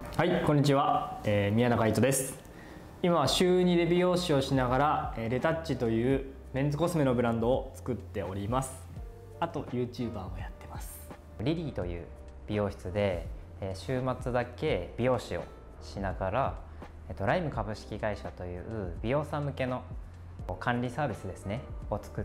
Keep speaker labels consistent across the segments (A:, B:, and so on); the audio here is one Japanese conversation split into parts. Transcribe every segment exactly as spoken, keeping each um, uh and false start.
A: はい、こんにちは、えー、宮中糸です。今は週にで美容師をしながら、えー、レタッチというメンズコスメのブランドを作っております。あと ユーチューバー もやってます。
B: リリーという美容室で、えー、週末だけ美容師をしながら、えっと、ライム株式会社という美容さん向けの管理サービスですねを作って、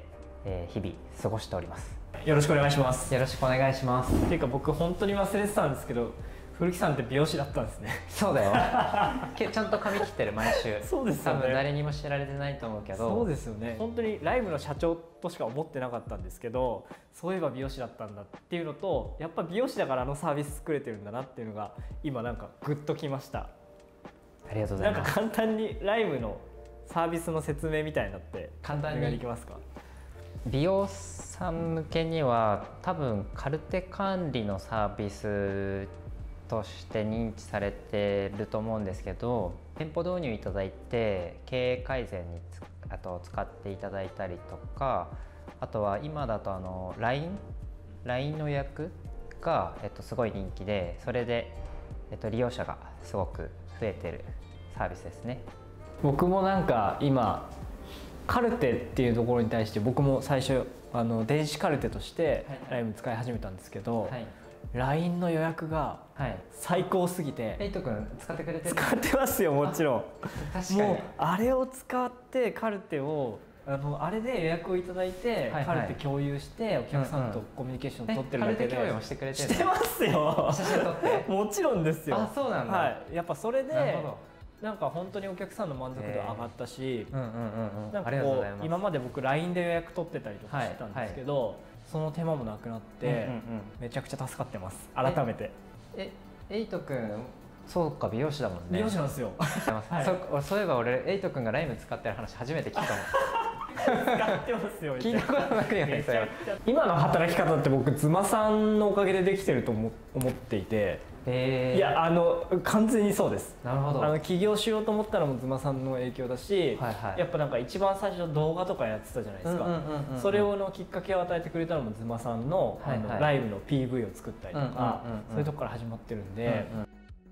B: えー、日々過ごしております。
A: よろしくお願いします。
B: よろしくお願いします。
A: っていうか僕本当に忘れてたんですけど、古木さんって美容師だったんですね。
B: そうだよちゃんと髪切ってる毎週。
A: そうですよね。
B: 多分誰にも知られてないと思うけど。
A: そうですよね。本当にライムの社長としか思ってなかったんですけど、そういえば美容師だったんだっていうのと、やっぱ美容師だからあのサービス作れてるんだなっていうのが今なんかグッときました。
B: ありがとうございます。
A: なんか簡単にライムのサービスの説明みたいなのって
B: 簡単に
A: できますか？
B: 美容さん向けには多分カルテ管理のサービスとして認知されてると思うんですけど、店舗導入いただいて経営改善につあと使っていただいたりとか、あとは今だとあの ライン ライン の予約が、えっと、すごい人気で、それで、えっと、利用者がすごく増えてるサービスですね。
A: 僕もなんか今カルテっていうところに対して僕も最初あの電子カルテとしてライム使い始めたんですけど、はい、ライン の予約が最高すぎて、
B: エイト君使ってくれてる？
A: 使ってますよ、もちろん。
B: 確かに
A: もうあれを使ってカルテをあのあれで予約をいただいて、はい、はい、カルテ共有してお客さんとコミュニケーション取ってるだけで、
B: カルテ共有もしてくれてる？
A: してますよ
B: 写真撮って
A: もちろんですよ。
B: あ、そうなんだ。
A: はい、やっぱそれでなんか本当にお客さんの満足度上がったし、なんかこう今まで僕 ライン で予約取ってたりとかしてたんですけど、はいはい、その手間もなくなってめちゃくちゃ助かってます。改めて。
B: え、エイト君そうか、美容師だもんね。
A: 美容師なんですよ
B: はい、そ, そういえば俺エイト君がライム使ってる話初めて聞いたもん
A: 使ってますよ。
B: 聞いたことなくないですよ。
A: 今の働き方って僕ズマさんのおかげでできてると思っていて、えー、いやあの完全にそうです。
B: なるほど。
A: あの起業しようと思ったのもズマさんの影響だし、はい、はい、やっぱなんか一番最初動画とかやってたじゃないですか。それをのきっかけを与えてくれたのもズマさんの、はい、はい、あのライブの ピーブイ を作ったりとか、そういうとこから始まってるんで、うんうん、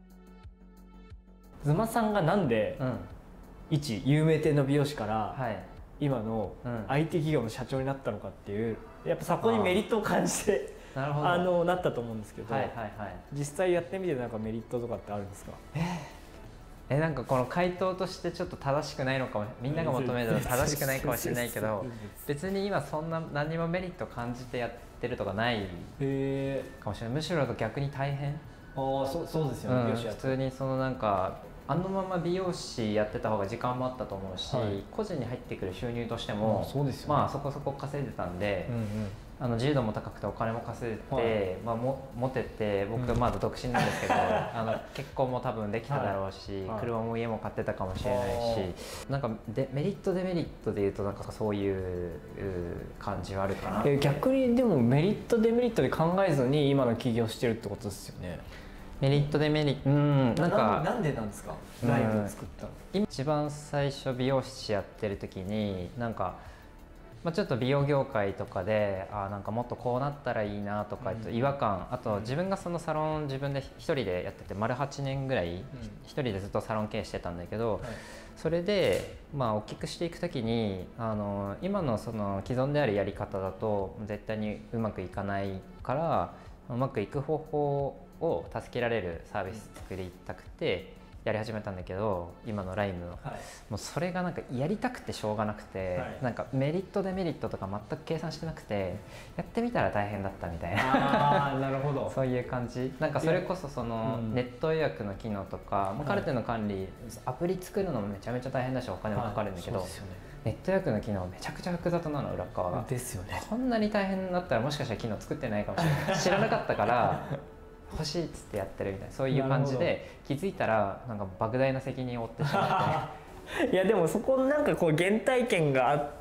A: ズマさんがなんで、うん、一有名店の美容師から、はい、今の アイティー 企業の社長になったのかっていう、やっぱそこにメリットを感じてなるほどあのなったと思うんですけど、はいはい、はい、実際やってみてなんかメリットとかってあるんですか？
B: えー、えなんかこの回答としてちょっと正しくないのかも、みんなが求めるの正しくないかもしれないけど別に今そんな何もメリット感じてやってるとかないかもしれない。むしろ逆に大変。
A: ああ、そうそうですよね、うん、美容師やって
B: 普通にそのなんかあのまま美容師やってた方が時間もあったと思うし、はい、個人に入ってくる収入としても、そうですよね、まあそこそこ稼いでたんで、うんうん、あの自由度も高くてお金も稼いでて、はい、まあ、もモテて、僕まだ独身なんですけど、うん、あの結婚も多分できただろうし、はい、車も家も買ってたかもしれないし、なんかでメリットデメリットでいうとなんかそういう感じはあるかな。
A: え逆にでもメリットデメリットで考えずに今の起業してるってことですよね。
B: メリットデメリット、うん、
A: なんかなんでなんですか？ライブを作ったの。
B: 今一番最初美容師やってる時になんか、まあ、ちょっと美容業界とかであなんかもっとこうなったらいいなとか、うん、違和感、あと自分がそのサロン自分で一人でやってて丸はちねんぐらい、うん、一人でずっとサロン経営してたんだけど、はい、それでまあ大きくしていく時にあの今のその既存であるやり方だと絶対にうまくいかないから、うまくいく方法を助けられるサービス作りたくてやり始めたんだけど、今のライムの、はい、もうそれがなんかやりたくてしょうがなくて、はい、なんかメリットデメリットとか全く計算してなくてやってみたら大変だったみたいな。
A: あーなるほど
B: そういう感じ。なんかそれこそそのネット予約の機能とか、うん、カルテの管理、アプリ作るのもめちゃめちゃ大変だしお金もかかるんだけど、はい、そうですよね、ネット予約の機能めちゃくちゃ複雑なの、裏側が。
A: ですよね。
B: こんなに大変だったらもしかしたら機能作ってないかもしれない知らなかったから欲しいっつってやってるみたいな、そういう感じで気づいたらなんか莫大な責任を負ってしまって
A: いやでもそこなんかこう原体験があって、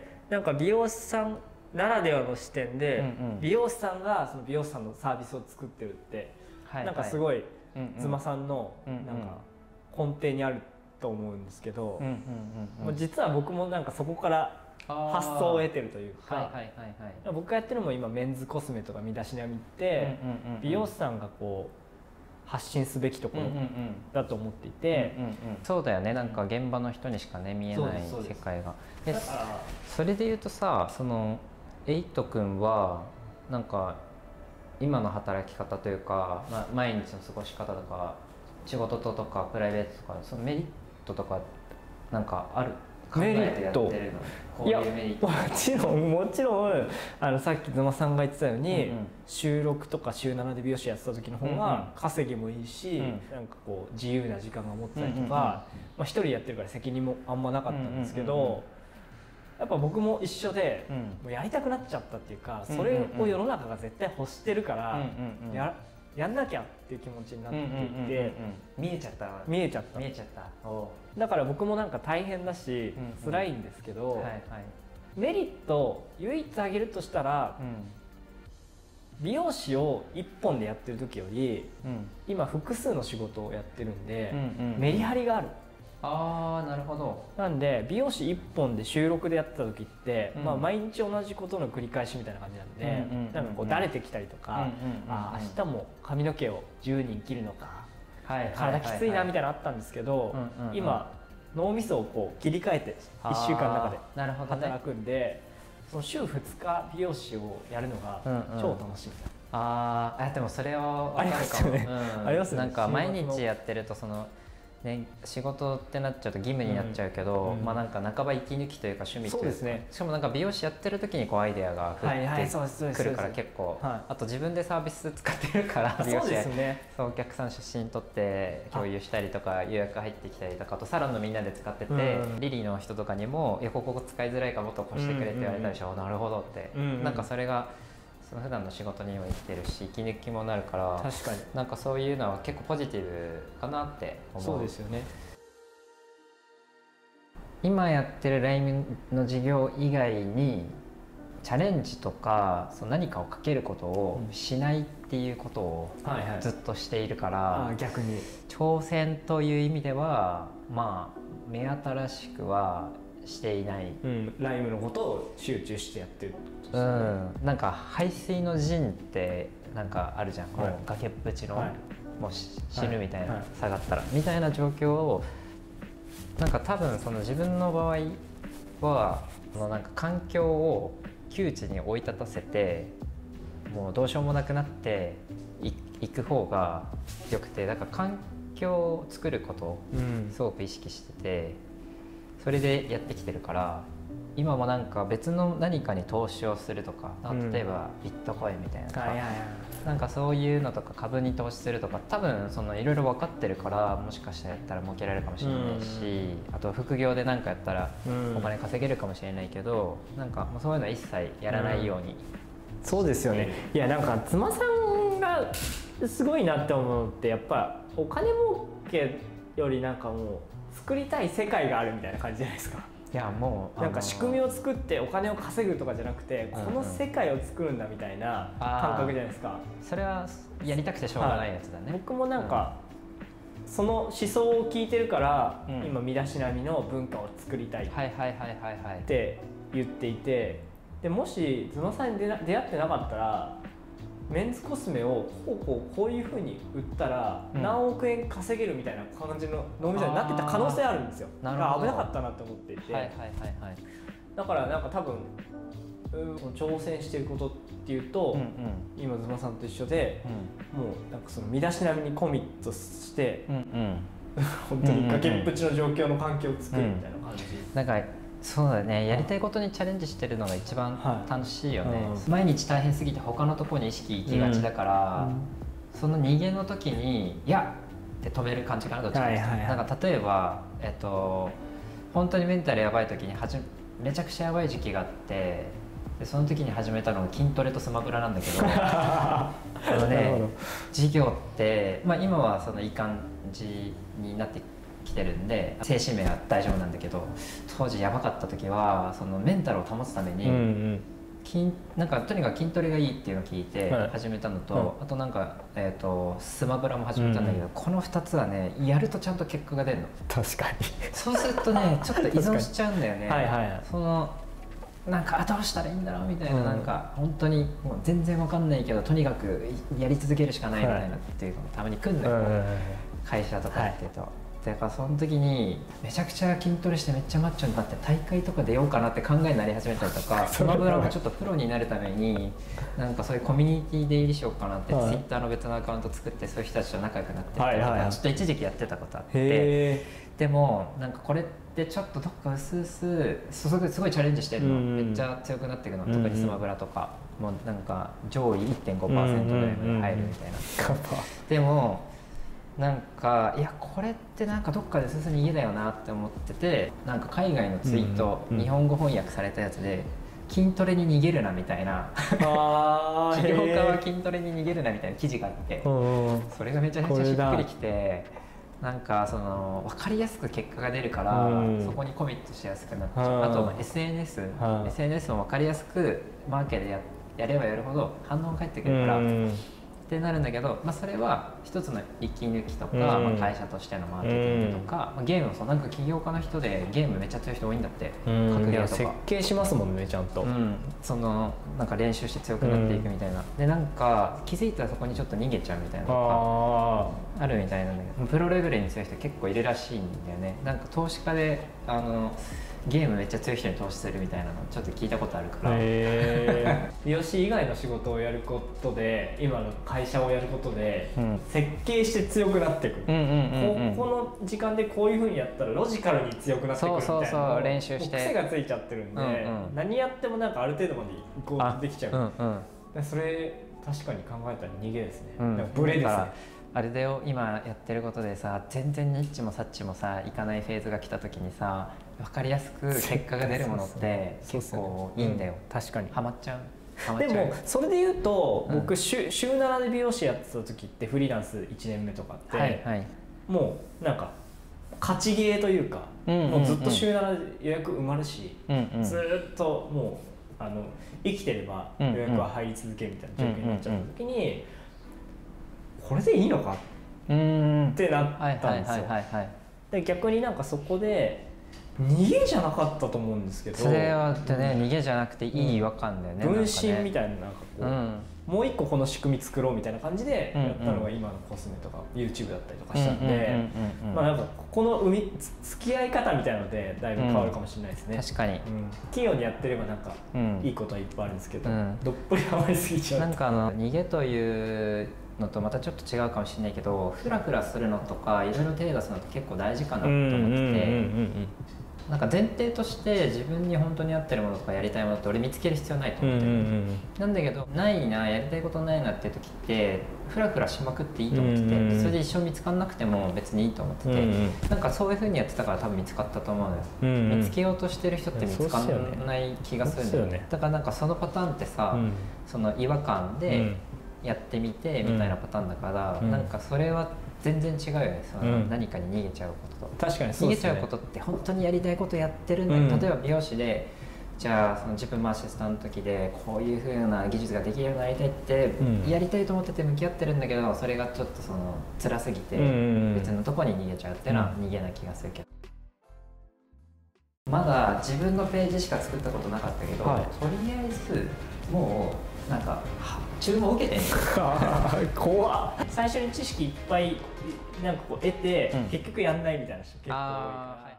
A: なんか美容師さんならではの視点で、うんうん、美容師さんがその美容師さんのサービスを作ってるって、はい、なんかすごいズマさんのなんか根底にあると思うんですけど、実は僕もなんかそこから発想を得てるというか、僕がやってるのも今メンズコスメとか身だしなみって美容師さんがこう発信すべきところだと思っていて、
B: そうだよね、なんか現場の人にしかね見えない世界が。でそれで言うとさ、そのエイト君はなんか今の働き方というか、まあ、毎日の過ごし方とか仕事ととかプライベートとか、そのメリットとかなんかある？
A: メリット、いやもちろんもちろんあのさっき沼さんが言ってたように、うんうん、週ろくとか週ななで美容師やってた時の方が稼ぎもいいし、うんうん、なんかこう自由な時間が持ってたりとか、うんうん、まあ、一人やってるから責任もあんまなかったんですけど、うんうんうんうん、やっぱ僕も一緒で、うん、もうやりたくなっちゃったっていうか、それを世の中が絶対欲してるから、うんうんうん、ややんなきゃっていう気持ちになっていて、
B: 見えちゃった
A: 見えちゃった
B: 見えちゃった
A: だから僕もなんか大変だし、うんうん、辛いんですけど、はいはい、メリット唯一挙げるとしたら、うん、美容師を一本でやってる時より、うん、今複数の仕事をやってるんで、うんうん、メリハリがある。
B: あー、なるほど。
A: なんで美容師いっぽんで週ろくでやってた時って、うん、まあ、毎日同じことの繰り返しみたいな感じなんで、なんかこうだれてきたりとか、あー明日も髪の毛をじゅうにん切るのか、はい、体きついなみたいなのあったんやど、今脳みそをこう切り替えていっしゅうかんの中で働くんで、ね、その週ふつか美容師をやるのが超楽しい。うんうん、
B: あー、でもそれは分かるかも。ありますよね。なんか毎日やってるとそのね、仕事ってなっちゃうと義務になっちゃうけど、うん、まあなんか半ば息抜きというか趣味というか、そうですね、しかもなんか美容師やってる時にこうアイデアが降ってくるから結構、はい、あと自分でサービス使ってるから美容師で、ね、そうお客さん写真撮って共有したりとか予約入ってきたりとか、あとサロンのみんなで使ってて、うん、リリーの人とかにも「いやここ使いづらいからもっとこうしてくれ」って言われたでしょ、うんうん、なるほどって、うんうん、なんかそれが普段の仕事にも生きてるし息抜きもなるから、確かになんかそういうのは結構ポジティブかなって思う。
A: そうですよね。
B: 今やってる ライン の事業以外にチャレンジとかその何かをかけることをしないっていうことをずっとしているから、はいはい、
A: あ、逆に
B: 挑戦という意味ではまあ目新しくはしていない、
A: うん、ライムのことを集中してやってる、
B: うん、なんか排水の陣ってなんかあるじゃん、はい、もう崖っぷちの、はい、もう死ぬみたいな、はい、下がったらみたいな状況をなんか多分その自分の場合はそのなんか環境を窮地に追い立たせてもうどうしようもなくなっていく方がよくて、だから環境を作ることをすごく意識してて、それでやってきてるから今もなんか別の何かに投資をするとか、例えばビットコインみたいなとか、なんかそういうのとか株に投資するとか多分そのいろいろ分かってるから、もしかしたらやったら儲けられるかもしれないし、あと副業で何かやったらお金稼げるかもしれないけど、なんかもうそういうのは一切やらないように、うん、
A: そうですよね。いやなんか妻さんがすごいなって思うのってやっぱお金儲けよりなんかもう作りたい世界があるみたいな感じじゃないですか。
B: いやも
A: うなんか仕組みを作ってお金を稼ぐとかじゃなくて、この世界を作るんだみたいな感覚じゃないですか。
B: それはやりたくてしょうがないやつだね。
A: 僕もなんか、うん、その思想を聞いてるから、うん、今身だしなみの文化を作りたいって言っていて、でもしズノさんに出会ってなかったらメンズコスメをこうこうこういうふうに売ったら何億円稼げるみたいな感じの脳みそになってた可能性あるんですよ。だから危なかったなと思っていて、だからなんか多分挑戦していることっていうと、うんうん、今ズノさんと一緒で、うん、もうなんかその身だしなみにコミットして、うんうん、本当に崖っぷちの状況の環境を作るみたいな感じ、うんうん、
B: なんかそうだね、やりたいことにチャレンジしてるのが一番楽しいよね、はい、うん、毎日大変すぎて他のところに意識行きがちだから、うんうん、その逃げの時に「いや!」って止める感じかな、どっちかっていうと、はいはいはい、なんか例えば、えっと、本当にメンタルやばい時にはじめちゃくちゃやばい時期があって、でその時に始めたのが筋トレとスマブラなんだけどあのね、授業って、まあ、今はそのいい感じになってきてるんで精神面は大丈夫なんだけど、当時やばかった時はそのメンタルを保つために、うんうん、筋なんかとにかく筋トレがいいっていうのを聞いて始めたのと、はい、あとなんか、えーと、スマブラも始めたんだけど、うん、このふたつはねやるとちゃんと結果が出るの。
A: 確かに
B: そうするとねちょっと依存しちゃうんだよね。はいはい、そのなんかどうしたらいいんだろうみたいな、うん、なんか本当にもう全然わかんないけどとにかくやり続けるしかないみたいなっていうのがたまに来るんだよ、はい、会社とかやってると、はい、だからその時にめちゃくちゃ筋トレしてめっちゃマッチョになって大会とか出ようかなって考えになり始めたりとかスマブラもちょっとプロになるためになんかそういうコミュニティで入りしようかなって、はい、ツイッターの別のアカウント作ってそういう人たちと仲良くなってったりとか、はいはいはい、ちょっと一時期やってたことあって、でもなんかこれってちょっとどっか薄々すごいすごいチャレンジしてるの、うん、めっちゃ強くなっていくの、うん、特にスマブラとかもうなんか上位 いってんごパーセント ぐらいまで入るみたいな、うんうんうん、でもなんかいやこれってなんかどっかで薄々に家だよなって思ってて、なんか海外のツイート、うんうん、日本語翻訳されたやつで筋トレに逃げるなみたいな起業家は筋トレに逃げるなみたいな記事があって、それがめちゃめちゃしっくりきて、なんかその分かりやすく結果が出るから、うん、そこにコミットしやすくなっちゃう。あと エスエヌエス、エスエヌエス も分かりやすくマーケで や, やればやるほど反応が返ってくるから、うん、ってなるんだけど、まあ、それは一つの息抜きとか、うんまあ、会社としてのマーケティングとか、うんまあ、ゲームもそう、なんか起業家の人でゲームめっちゃ強い人多いんだって、
A: うん、格ゲーとか設計しますもんねちゃんと、
B: うん、そのなんか練習して強くなっていくみたいな、うん、でなんか気づいたらそこにちょっと逃げちゃうみたいなのがあるみたいなんだけど、プロレベルに強い人結構いるらしいんだよね。なんか投資家であのゲームめっちゃ強い人に投資するみたいなのちょっと聞いたことあるから、
A: 美容師以外の仕事をやることで今の会社をやることで、うん、設計して強くなっていく、この時間でこういうふうにやったらロジカルに強くなっていくみたいな、そうそうそう練習して癖がついちゃってるんで、うんうん、何やってもなんかある程度まで移行できちゃう、うんうん、それ確かに考えたら逃げですね、うん、ブレですね。
B: あれだよ、今やってることでさ、全然ニッチもサッチもさいかないフェーズが来た時にさ、分かりやすく結果が出るものって結構いいんだよ。
A: うん、確かに
B: ハマっちゃう。
A: でもそれで言うと、うん、僕週ななで美容師やってた時ってフリーランスいちねんめとかって、はいはい、もうなんか勝ちゲーというか、うんうんうん、もうずっと週ななで予約埋まるし、うんうん、ずっともうあの生きてれば予約は入り続けるみたいな状況になっちゃった時に、うんうんうん、これでいいのかってなったんですよ。で逆になんかそこで逃げじゃなかったと思うんですけど、
B: それはってね、逃げじゃなくていい違和感だよね、
A: 分身みたいな、なんかこう、うん、もう一個この仕組み作ろうみたいな感じでやったのが今のコスメとか YouTube だったりとかしたんで、まあなんかこの海付き合い方みたいなのでだいぶ変わるかもしれないですね、うん、
B: 確かに、うん、
A: 器用にやってればなんかいいことはいっぱいあるんですけど、うん、どっぷりハマりすぎちゃう、
B: なんかあの逃げというのとまたちょっと違うかもしれないけど、フラフラするのとかいろいろ手出すのって結構大事かなと思ってて、なんか前提として自分に本当に合ってるものとかやりたいものって俺見つける必要ないと思ってる、うんうんうん、なんだけどないな、やりたいことないなっていう時ってフラフラしまくっていいと思ってて、うんうんうん、それで一生見つかんなくても別にいいと思ってて、うんうん、なんかそういう風にやってたから多分見つかったと思うのよ、うんうん、見つけようとしてる人って見つかんない気がするんだよね、ね、だからなんかそのパターンってさ、うん、その違和感でやってみてみたいなパターンだから、うん、なんかそれは全然違うよね、その何かに逃げちゃうことと、
A: 確かにそうですね、
B: 逃げちゃうことって本当にやりたいことやってるんだけど、うん、例えば美容師でじゃあその自分もアシスタントの時でこういう風な技術ができるようになりたいってやりたいと思ってて向き合ってるんだけど、それがちょっとその辛すぎて別のとこに逃げちゃうっていうのは逃げな気がするけど、まだ自分のページしか作ったことなかったけど、はい、とりあえずもうなんか注文受けてんの
A: 怖っ最初に知識いっぱいなんかこう得て、うん、結局やんないみたいな人結構多いから。